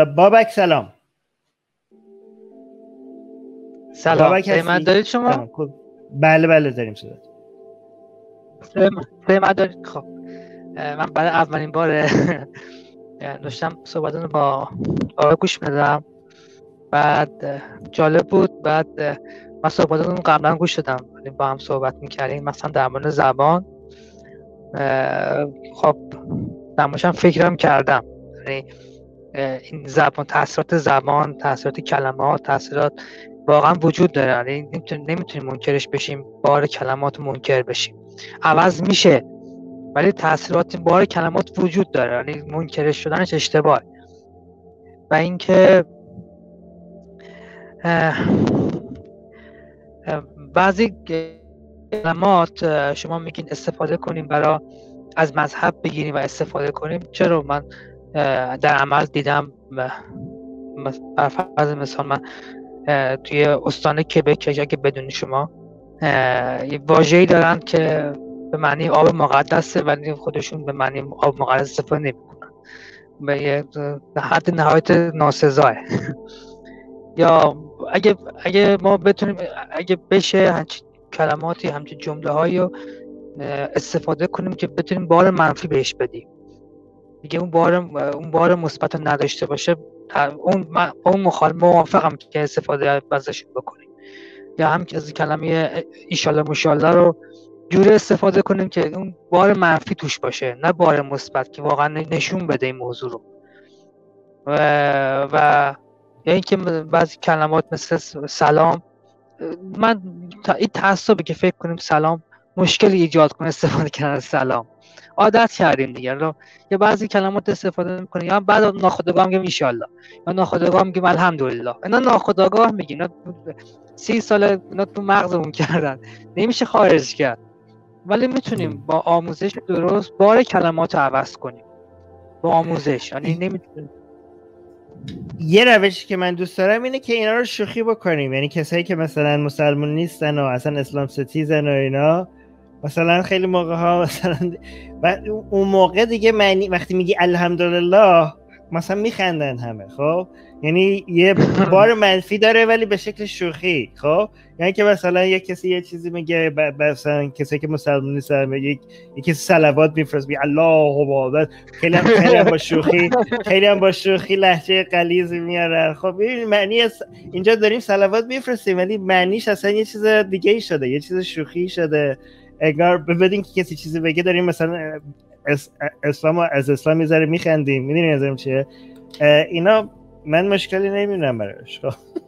بابک سلام. سلام. من دارید شما؟ بله داریم صدات. من دارید. خب من برای اولین بار داشتم صحبتون با آقای گوش میدم، بعد جالب بود. بعد من صحبتون قبلا گوش دادم، با هم صحبت میکردیم مثلا در مورد زبان. خب نماشم فکرم کردم، یعنی این زبان، تاثیرات زبان، تاثیرات کلمات، تاثیرات واقعا وجود داره. یعنی نمیتونیم منکرش بشیم، بار کلمات منکر بشیم. عوض میشه ولی تاثیرات بار کلمات وجود داره، یعنی منکرش شدنش اشتباه. و اینکه بعضی کلمات شما میگین استفاده کنیم برای از مذهب بگیریم و استفاده کنیم. چرا؟ من در عمل دیدم. بر فرض مثال من توی استان کبک، اگه بدونی شما، یه واژه‌ای دارن که به معنی آب مقدسه ولی خودشون به معنی آب مقدس استفاده نمی‌کنن، به حد نهایت ناسزاه. یا اگه ما بتونیم، اگه بشه همچین کلماتی، همچین جمله‌هایی رو استفاده کنیم که بتونیم بار منفی بهش بدیم، دیگه اون بار مثبت رو نداشته باشه، اون موافقم که استفاده ازش بکنیم. یا هم که از کلمه ایشالله مشالله رو جوری استفاده کنیم که اون بار منفی توش باشه، نه بار مثبت که واقعا نشون بده این موضوع رو. و یا اینکه بعضی کلمات مثل سلام، من این تعصبه که فکر کنیم سلام مشکلی ایجاد کنه استفاده کردن از سلام. عادت کردیم دیگه. یا بعضی کلمات استفاده میکنیم، یا بعد ناخودآگاه میگیم ان شاء الله، یا ناخودآگاه میگیم الحمدلله. اینا ناخودآگاه میگیم، اینا 30 سال اینا تو مغزمون کردن، نمیشه خارج کرد. ولی میتونیم با آموزش درست بار کلمات رو عوض کنیم، با آموزش. یعنی نمیتونیم. یه روشی که من دوست دارم اینه که اینا رو شوخی بکنیم، یعنی کسایی که مثلا مسلمان نیستن و اصلا اسلام ستیزن و اینا، مثلا خیلی موقع ها مثلا اون موقع دیگه معنی وقتی میگی الحمدلله مثلا میخندن همه. خب یعنی یه بار منفی داره ولی به شکل شوخی. خب یعنی که مثلا یک کسی یه چیزی میگه، مثلا کسی که مسلمان نیستن یک کسی صلوات میفرست میگه الله اکبر، خیلی هم با شوخی، خیلی هم با شوخی لهجه غلیظی میارن. خب ببین معنی اینجا داریم صلوات میفرستیم ولی معنیش اصلا یه چیز دیگه ای شده، یه چیز شوخی شده. اگر ببینیم که کسی چیزی بگه داریم مثلا از اسلام میذاره میخندیم. میدونی نظرم چیه؟ اینا من مشکلی نمیبینم براش.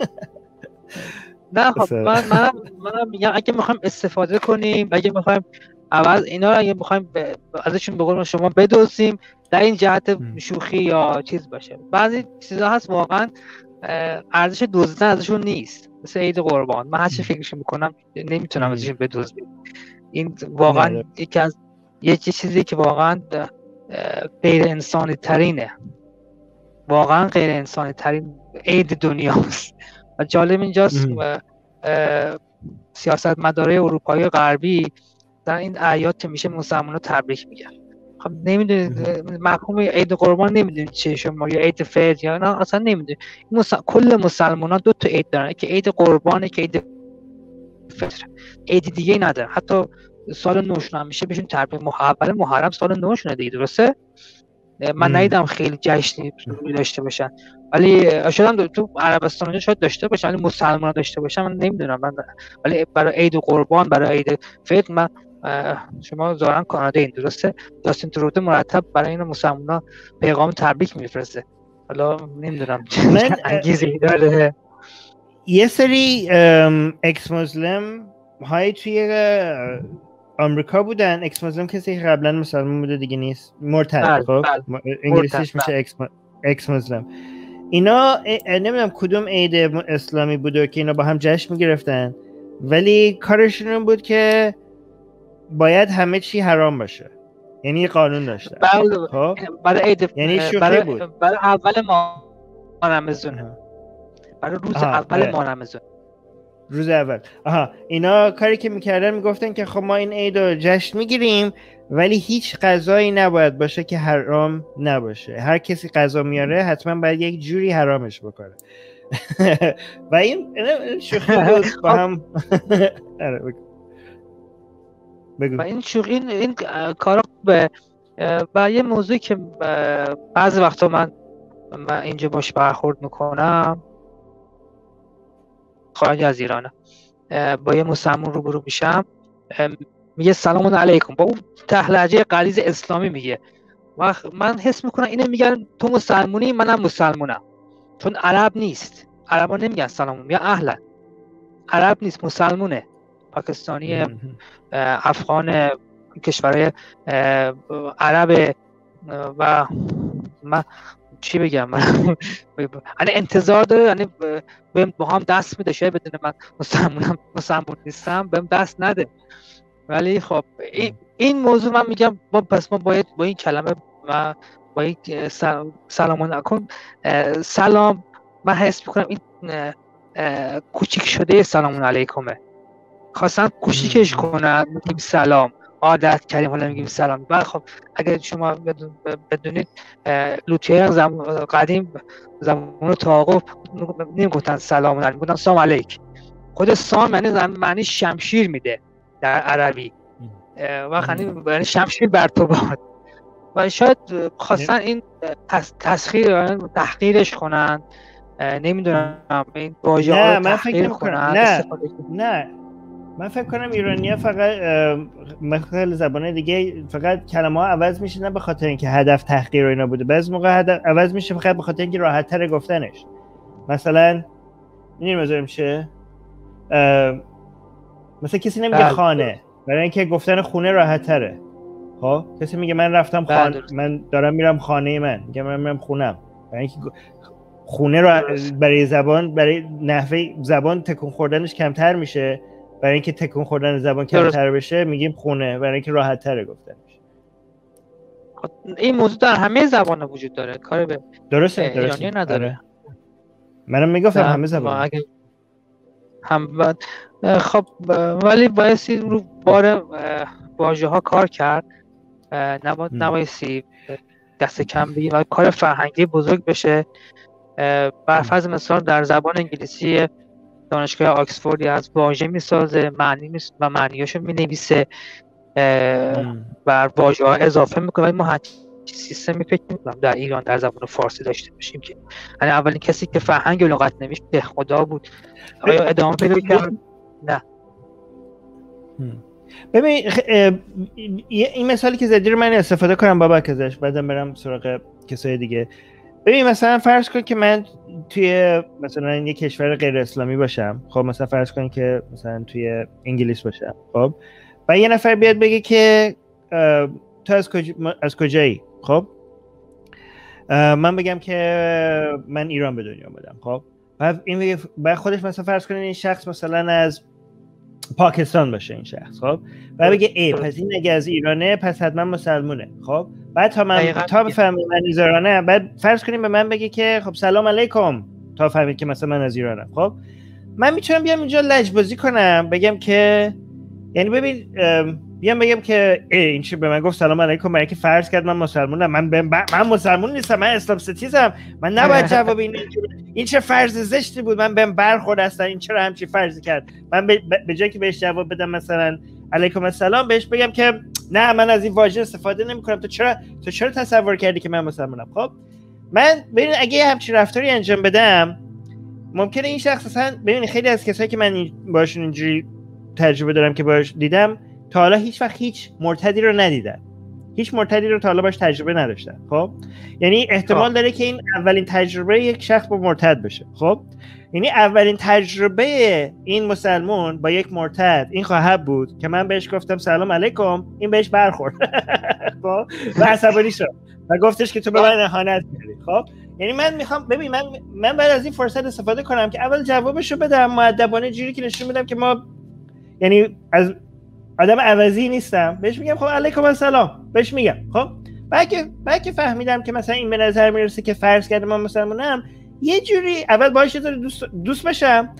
نه خب منم میگم اگه میخوایم استفاده کنیم، اگه میخوایم عوض اینا رو، اگه میخوایم ازشون به قول شما بدوزیم در این جهت شوخی یا چیز باشه. بعضی چیزا هست واقعا ارزش دزدیدن ازشون نیست، مثل عید قربان. من هر چی فکرش میکنم نمیتونم ازشون بدزدم. این واقعا یکی از چیزی که واقعا غیر انسانی ترینه، واقعا غیر انسانی ترین عید دنیاست. و جالب اینجاست سیاست مداره اروپایی غربی در این اعیاد که میشه مسلمان‌ها تبریک میگن. خب نمیدونید مفهوم عید قربان نمیدونید چیه شما، یا عید فطر، یا نه اصلا نمیدونید. کل مسلمان‌ها 2 تا عید دارن، که عید قربانه که عید فطر، عید دیگه نداره. حتی سال نوشون هم میشه بهشون تبریک. اول محرم سال نوشونه دیگه، درسته؟ من ندیدم خیلی جشنی داشته باشن، ولی شاید تو عربستان شاید داشته باشن ولی مسلمان داشته باشن من نمیدونم. ولی برای عید قربان، برای عید فطر، من شما ظاهرا کانادا این درسته، جاستین تروده مرتب برای این مسلمان‌ها پیغام تبریک میفرسته. حالا نمیدونم چه انگیزه‌ای داره. یه سری اکس مسلم های توی آمریکا بودن. اکس مسلم کسی که قبلا مسلمان بوده دیگه نیست، مرتد. خب انگلیسیش میشه اکس مسلم. اینا نمیدونم کدوم عید اسلامی بوده که اینا با هم جشن میگرفتن، ولی کارشون این بود که باید همه چی حرام باشه، یعنی یه قانون داشتن. خب برای عید، یعنی شوخی بود. برای اول ماه رمضان، برای روز اول ماه رمضان. روز اول. اینا کاری که میکردن میگفتن که خب ما این عید رو جشن میگیریم ولی هیچ غذایی نباید باشه که حرام نباشه. هر کسی غذا میاره حتما باید یک جوری حرامش بکنه. و این شوخی بود با هم. بگو. و این شوخی این کارا به و یه موضوعی که بعضی وقتا من اینجا باش برخورد میکنم، خارج از ایرانه، با یه مسلمان روبرو میشم میگه سلام علیکم، با اون لهجه غلیظ اسلامی میگه. و من حس میکنم اینو میگن تو مسلمونی منم مسلمونم، چون عرب نیست. عربا نمیگن سلام، میگن اهلا. عرب نیست، مسلمونه، پاکستانی، افغان، کشورهای عرب. و من چی بگم، من انتظار داره یعنی با هم دست میده، شاید بدونه من مسلمون نیستم بهم دست نده. ولی خب این موضوع من میگم پس ما باید با این کلمه و با این سلام علیکم، سلام، من حس میکنم این کوچیک شده سلام علیکمه، خواستن کوچیکش کنن، میگیم سلام، عادت کردیم حالا میگیم سلام. بعد خب اگر شما بدونید لوطیه قدیم زمان تعاقب نمیگفتن سلام علیکم، میگفتن سلام علیک. خود سام معنی شمشیر میده در عربی، و شمشیر بر تو باد. و شاید خواستن این تحقیرش کنن، نمیدونم این واژه‌ها رو تحقیر کنن. نه من فکر کنم ایرانی‌ها فقط مثل زبان‌های دیگه فقط کلمه‌ها عوض میشه، نه به خاطر اینکه هدف تحقیر و اینا بوده. بعضی موقع هدف عوض میشه فقط به خاطر اینکه راحت‌تر گفتنش. مثلا این مثلا میشه مثلا کسی نمیگه خانه، برای اینکه گفتن خونه راحت‌تره. خب کسی میگه من رفتم خانه، من دارم میرم خانه من، میگم من میرم خونم. برای اینکه خونه را برای زبان، برای نحوه زبان تکون خوردنش کمتر میشه، برای اینکه تکون خوردن زبان کمتر بشه میگیم خونه، برای اینکه راحت تره گفتنش. این موضوع در همه زبان‌ها وجود داره، کاری به درسته ایرانی نداره. منم میگفتم همه زبان هم. خب ولی بایستی رو بار واژه‌ها کار کرد، نبایستی دست کم بگیم و کار فرهنگی بزرگ بشه. بر فرض مثال در زبان انگلیسی دانشگاه آکسفورد از واژه میسازه، و معنیاشو مینویسه، بر واژه‌ها اضافه میکنه. ولی ما هیچ سیستمی فکر نمی‌کنم در ایران در زبان فارسی داشته باشیم که یعنی اولین کسی که فرهنگ و لغت نوشت به خدا بود. آیا ادامه پیدا کرد؟ نه. ببین این مثالی که زدی رو من استفاده کنم بابک ازش، بعدم برم سراغ کسای دیگه. ببین مثلا فرض کن که من توی مثلا یک کشور غیر اسلامی باشم، خب مثلا فرض کن که مثلا توی انگلیس باشم، خب و یه نفر بیاد بگه که تو از کجایی؟ خب من بگم که من ایران به دنیا آمدم. خب بعد خودش مثلا فرض کنین این شخص مثلا از پاکستان باشه این شخص، خب بعد بگه پس این اگه از ایرانه پس حتما مسلمونه. خب بعد تا بفهمم من ایرانه، بعد فرض کنیم به من بگه که خب سلام علیکم تا فهمید که مثلا من از ایرانم. خب من میتونم بیام اینجا لجبازی کنم بگم که یعنی ببین بیام بگم که این چی به من گفت سلام علیکم، برای که فرض کرد من مسلمونم. من مسلمون نیستم، من اسلام ستیزم، من نباید جواب این چه فرض زشتی بود، من بهم برخورد اصلا، این چرا همچین فرضی کرد. من به جای که بهش جواب بدم مثلا علیکم السلام، بهش بگم که نه من از این واژه استفاده نمی‌کنم، تو چرا تصور کردی که من مسلمونم. خب من ببین اگه همچین رفتاری انجام بدم ممکنه این شخص اصلا، ببین خیلی از کسایی که من باشون اینجوری تجربه دارم که باش دیدم تا حالا هیچ وقت هیچ مرتدی رو ندیدن، هیچ مرتدی رو تا حالا باش تجربه نداشتن. خب یعنی احتمال داره که این اولین تجربه یک شخص با مرتد باشه. خب یعنی اولین تجربه این مسلمون با یک مرتد این خواهد بود که من بهش گفتم سلام علیکم، این بهش برخورد خب و عصبانی شد و گفتش که تو به من اهانت کردی. خب یعنی من میخوام ببین من بعد از این فرصت استفاده کنم که اول جوابشو بدم مؤدبانه، جوری که نشون بدم که ما یعنی از آدم عوضی نیستم. بهش میگم خب علیکم السلام، بهش میگم. خب بعد که فهمیدم که مثلا این به نظر میرسه که فرض کرده من مسلمانم، یه جوری اول باهاش دوست بشم،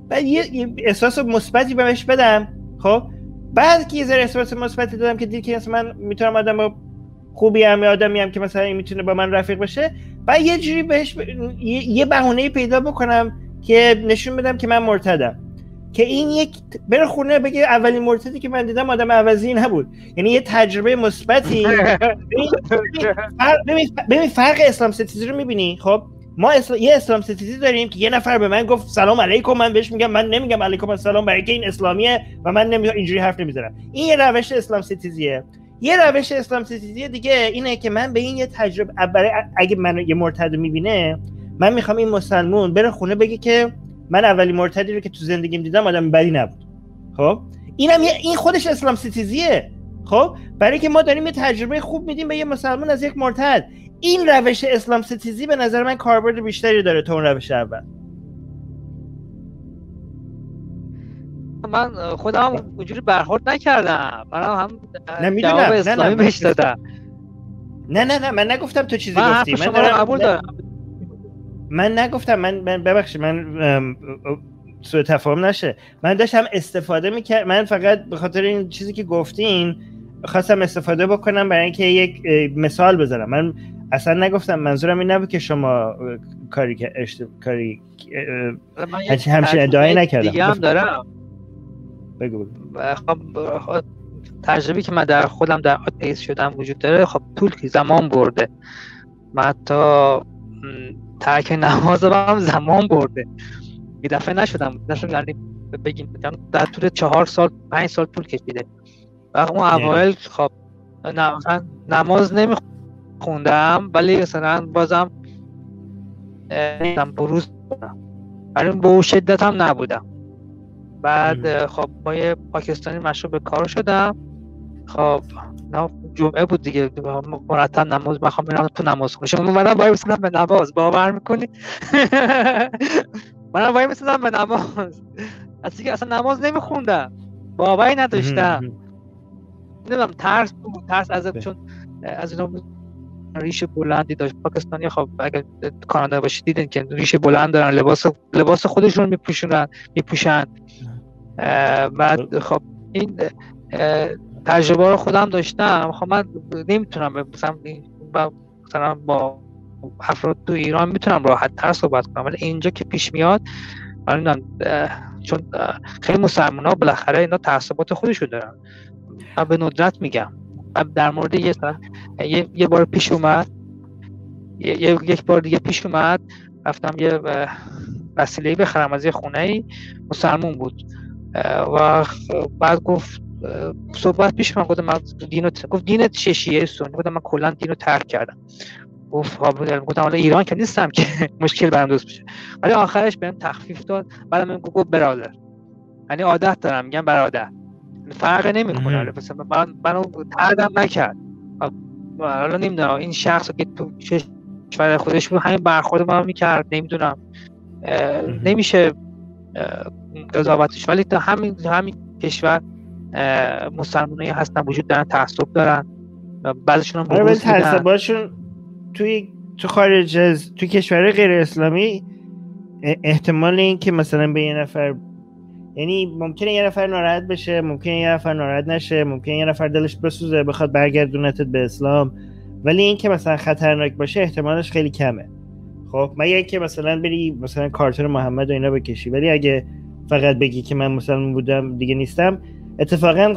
بعد یه احساس مثبتی بهش بدم. خب بعد که یه ذره احساس مثبتی دادم که دیگه مثلا من میتونم آدم خوبی ام، آدمی ام که مثلا این میتونه با من رفیق بشه، بعد یه جوری بهش یه بهونه پیدا بکنم که نشون بدم که من مرتدم، که این یک بره خونه بگه اولین مرتدی که من دیدم آدم عوضی نبود. یعنی یه تجربه مثبتی. ببین فرق اسلام ستیزی رو میبینی؟ خب ما یه اسلام ستیزی داریم که یه نفر به من گفت سلام علیکم، من بهش میگم من نمیگم علیکم السلام برای که این اسلامیه و من اینجوری حرف نمیزنم. این یه روش اسلام ستیزیه. یه روش اسلام ستیزی دیگه اینه که من به این یه تجربه، اگه من یه مرتد میبینه، من میخوام این مسلمون بره خونه بگه که من اولی مرتدی رو که تو زندگیم دیدم آدم بدی نبود. خب اینم این خودش اسلام ستیزیه. خب برای که ما داریم یه تجربه خوب میدیم به یه مسلمان از یک مرتد. این روش اسلام ستیزی به نظر من کاربرد بیشتری داره تا اون روش اول. من خودم اونجوری برخورد نکردم، من هم نمیدونم جواب اسلامی بهش دادم. نه من نگفتم تو چیزی من گفتی. من قبول دارم. من نگفتم، من ببخشید، من سوء تفاهم نشه، من داشتم استفاده میکردم، من فقط به خاطر این چیزی که گفتین خواستم استفاده بکنم برای اینکه یک مثال بزنم. من اصلا نگفتم، منظورم این نبود که شما کاری همچین ادعایی نکردم. دیگه هم دارم. بگو. خب تجربی که من در خودم در آتئیست شدم وجود داره. خب طول زمان برده، من حتی ترک نماز هم زمان برده. یه دفعه نشدم یعنی بگیم در طول 4 سال 5 سال طول کشیده. و اون اوایل خب نماز نمیخوندم، ولی مثلا بازم بروز بودم، ولی با شدت هم نبودم. بعد خب با یه پاکستانی مشروع به کار شدم. خب جمعه بود دیگه، مرتب نماز میخوام برم تو نماز خونه. شما منم وای میسیدم به نماز، باور میکنی؟ منم وای میسیدم به نماز، اصلا نماز نمیخوندم، باوری نداشتم. نمیدونم ترس از چون از اینا ریش بلندی داشت. پاکستانی خب اگه کانادا باشید دیدین که ریش بلند دارن، لباس خودشون میپوشن. بعد خب این تجربه رو خودم داشتم. خب من نمیتونم مثلا با افراد تو ایران میتونم راحت تر صحبت کنم، ولی اینجا که پیش میاد چون خیلی مسلمان ها بالاخره اینا تعصبات خودشون دارن. من به ندرت میگم در مورد یه بار پیش اومد، یک بار دیگه پیش اومد، رفتم یه وسیله‌ای بخرم از یه خونه‌ای، مسلمان بود و بعد گفت صحبت پیش من، گفت دینت چه شیعه سنی؟ گفتم من کلا دینو ترک کردم. گفتم حالا ایران که نیستم که مشکل برام درست بشه، ولی آخرش بهم تخفیف داد. بعد من گفت برادر، یعنی عادت دارم میگم برادر، فرق نمیکنه. مثلا منو تردم نکرد. حالا نمیدونم این شخص که تو کشور خودش بود همین برخورد با من میکرد، نمیدونم نمیشه قضاوتش، ولی تا همین کشور مسلمانایی هستن وجود دارن، تعصب دارن، بعضیشون هم بروز میدن. تعصباشون تو خارج از تو کشور غیر اسلامی احتمال این که مثلا به یه نفر، یعنی ممکنه یه نفر ناراحت بشه، ممکنه یه نفر ناراحت نشه، ممکنه یه نفر دلش بسوزه بخواد برگردونتت به اسلام، ولی این که مثلا خطرناک باشه احتمالش خیلی کمه. خب مگه که مثلا بری مثلا کارتون محمد و اینا بکشی، ولی اگه فقط بگی که من مسلمان بودم دیگه نیستم، اتفاقا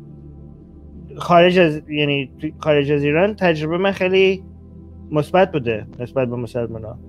خارج از ایران تجربه من خیلی مثبت بوده نسبت به مسلمان‌ها.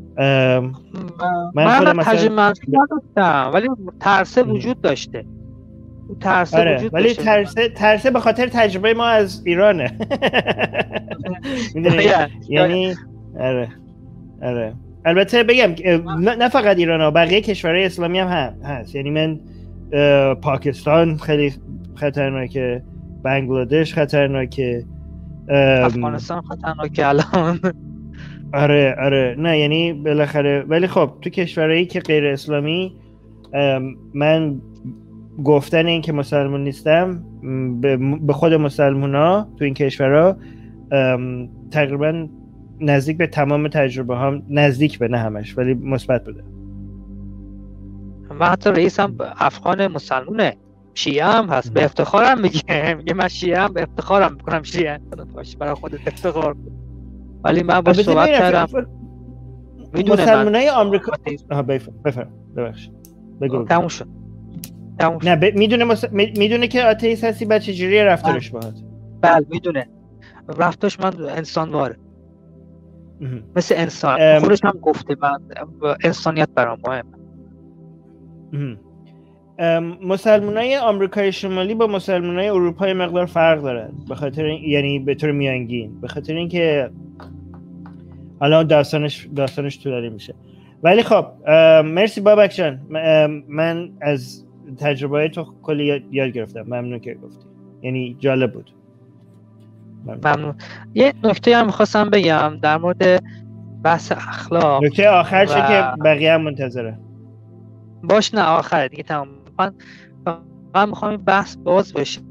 من تجربه منفی نداشتم، ولی ترسه وجود داشته. وجود ولی ترسه به خاطر تجربه ما از ایرانه. میدونی؟ یعنی آره البته بگم نه فقط ایران ها، بقیه کشورهای اسلامی هم هست. یعنی من پاکستان خیلی خطرناکه، بنگلادش خطرناکه، افغانستان خطرناکه الان. آره نه یعنی بالاخره، ولی خب تو کشورهایی که غیر اسلامی من گفتن این که مسلمان نیستم به خود مسلمونا تو این کشورها تقریبا نزدیک به تمام تجربه هم، نزدیک به، نه همش ولی مثبت بوده. من حتی رئیسم افغان مسلمونه، شیعه هم هست، به افتخارم میگه من شیعه هم، به افتخارم میکنم شیعه، باشه برای خودت افتخار کن. ولی من باش صحبت کردم، میدونه مسلمانای آمریکا ببخشید بگو. تموم شد. نه میدونه که آتئیست هستی، بعد چجوری رفتارش باهات؟ بله میدونه رفتارش من انسانواره، مثل انسان. خودش هم گفته من انسانیت برام مهمه. مسلمانای آمریکای شمالی با مسلمانای اروپا مقدار فرق دارن، به خاطر یعنی به طور میانگین، به خاطر اینکه حالا داستانش طولانی میشه. ولی خب مرسی بابک جان، من از تجربه تو کلی یاد گرفتم. ممنون که گفتی، یعنی جالب بود. ممنون. یه نکته هم می‌خواستم بگم در مورد بحث اخلاق. نکته آخر چه که بقیه هم منتظره باش. نه آخر دیگه تمام. من میخوام این بحث باز بشه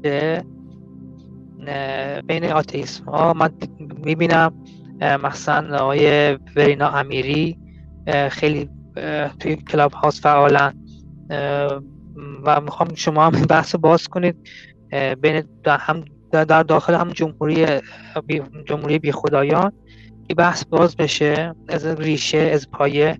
بین آتئیسم ها. من میبینم مثلا آقای ورینا امیری خیلی توی کلاب هاوس فعالن و میخوام شما هم این بحث باز کنید بین هم در داخل هم جمهوری بی خدایان این بحث باز بشه از ریشه، از پایه.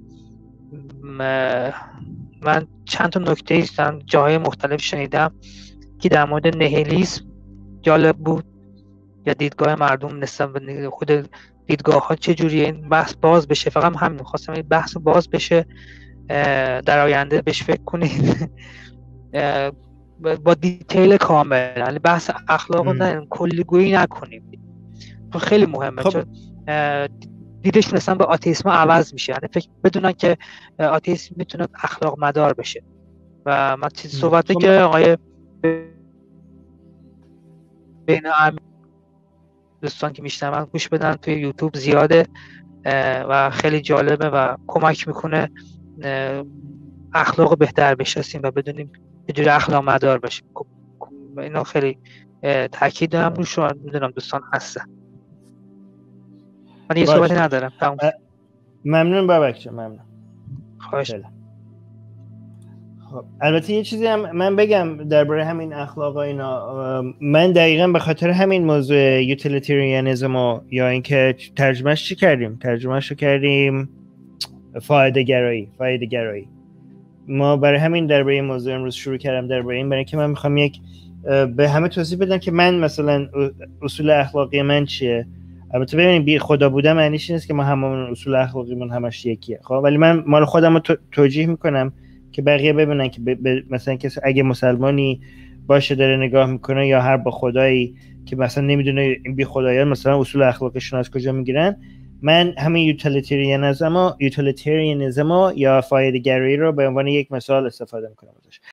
من چند تا نکته جاهای مختلف شنیدم که در مورد نهیلیسم جالب بود یا دیدگاه مردم نسبت به خود دیدگاه ها چجوریه. این بحث باز بشه. فقط همین خواستم این بحث باز بشه، در آینده بهش فکر کنید با دیتیل کامل. یعنی بحث اخلاق رو نه کلیگویی نکنیم، خیلی مهمه. چون دیدشون اصلا به آتئیسم عوض میشه، یعنی فکر بدونن که آتئیسم میتونه اخلاق مدار بشه. و من چیز صحبته که آقای بین دوستان که میشنون گوش بدن توی یوتیوب زیاده و خیلی جالبه و کمک میکنه اخلاق بهتر بشناسیم و بدونیم چجوری اخلاق مدار بشیم. اینا خیلی تاکید دارم روش و میدونم دوستان هستن. من یه صحبتی ندارم. ممنون بابک جان، ممنون. خواهش. خب البته یه چیزی هم من بگم درباره همین اخلاق و اینا. من دقیقاً به خاطر همین موضوع یوتیلیتریانیسم یا اینکه ترجمهش رو کردیم فایده گرایی. ما برای همین درباره این موضوع امروز شروع کردم درباره این، برای اینکه من میخوام یک به همه توضیح بدم که من مثلا اصول اخلاقی من چیه. البته ببینید بی خدا بودن معنیش نیست که ما هممون اصول اخلاقیمون همش یکیه، خب ولی من مال خودم رو توجیه میکنم که بقیه ببینن که مثلا کسی اگه مسلمانی باشه داره نگاه میکنه یا هر با خدایی که مثلا نمیدونه این بی خدایان مثلا اصول اخلاقشون از کجا میگیرن، من همین یوتیلیتریانیسم یا فایده گرایی رو به عنوان یک مثال استفاده میکنم ازش.